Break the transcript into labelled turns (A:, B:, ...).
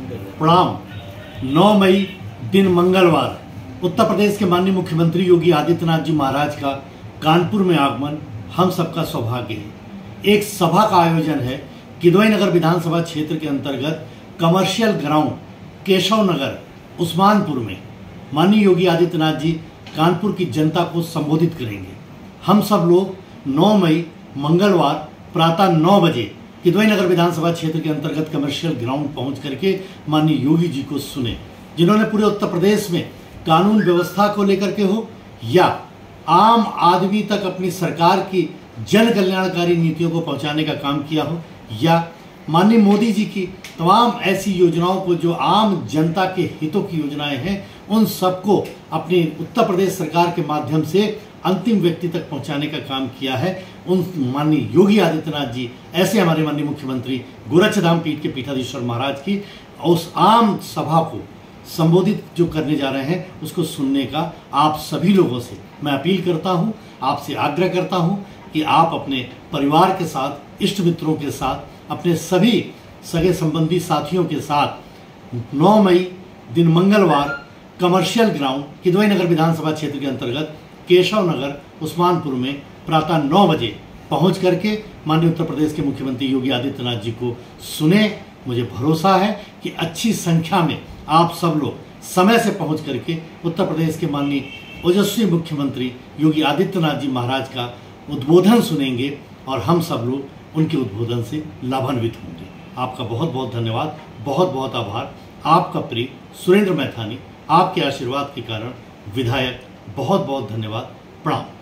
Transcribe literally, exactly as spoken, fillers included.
A: प्रणाम। नौ मई दिन मंगलवार उत्तर प्रदेश के माननीय मुख्यमंत्री योगी आदित्यनाथ जी महाराज का कानपुर में आगमन हम सबका सौभाग्य है। एक सभा का आयोजन है किदवई नगर विधानसभा क्षेत्र के अंतर्गत कमर्शियल ग्राउंड केशव नगर उस्मानपुर में माननीय योगी आदित्यनाथ जी कानपुर की जनता को संबोधित करेंगे। हम सब लोग नौ मई मंगलवार प्रातः नौ बजे किदवई नगर विधानसभा क्षेत्र के अंतर्गत कमर्शियल ग्राउंड पहुंच करके माननीय योगी जी को सुने, जिन्होंने पूरे उत्तर प्रदेश में कानून व्यवस्था को लेकर के हो या आम आदमी तक अपनी सरकार की जन कल्याणकारी नीतियों को पहुंचाने का काम किया हो, या माननीय मोदी जी की तमाम ऐसी योजनाओं को जो आम जनता के हितों की योजनाएं हैं उन सबको अपनी उत्तर प्रदेश सरकार के माध्यम से अंतिम व्यक्ति तक पहुंचाने का काम किया है। उन माननीय योगी आदित्यनाथ जी ऐसे हमारे माननीय मुख्यमंत्री गोरक्षधाम पीठ के पीठाधीश्वर महाराज की उस आम सभा को संबोधित जो करने जा रहे हैं उसको सुनने का आप सभी लोगों से मैं अपील करता हूं, आपसे आग्रह करता हूं कि आप अपने परिवार के साथ, इष्ट मित्रों के साथ, अपने सभी सगे संबंधी साथियों के साथ नौ मई दिन मंगलवार कमर्शियल ग्राउंड किदवई नगर विधानसभा क्षेत्र के अंतर्गत केशव नगर उस्मानपुर में प्रातः नौ बजे पहुंच करके माननीय उत्तर प्रदेश के मुख्यमंत्री योगी आदित्यनाथ जी को सुने। मुझे भरोसा है कि अच्छी संख्या में आप सब लोग समय से पहुंच करके उत्तर प्रदेश के माननीय ओजस्वी मुख्यमंत्री योगी आदित्यनाथ जी महाराज का उद्बोधन सुनेंगे और हम सब लोग उनके उद्बोधन से लाभान्वित होंगे। आपका बहुत बहुत धन्यवाद, बहुत बहुत आभार। आपका प्रिय सुरेंद्र मैथानी, आपके आशीर्वाद के कारण विधायक। बहुत बहुत धन्यवाद। प्रणाम।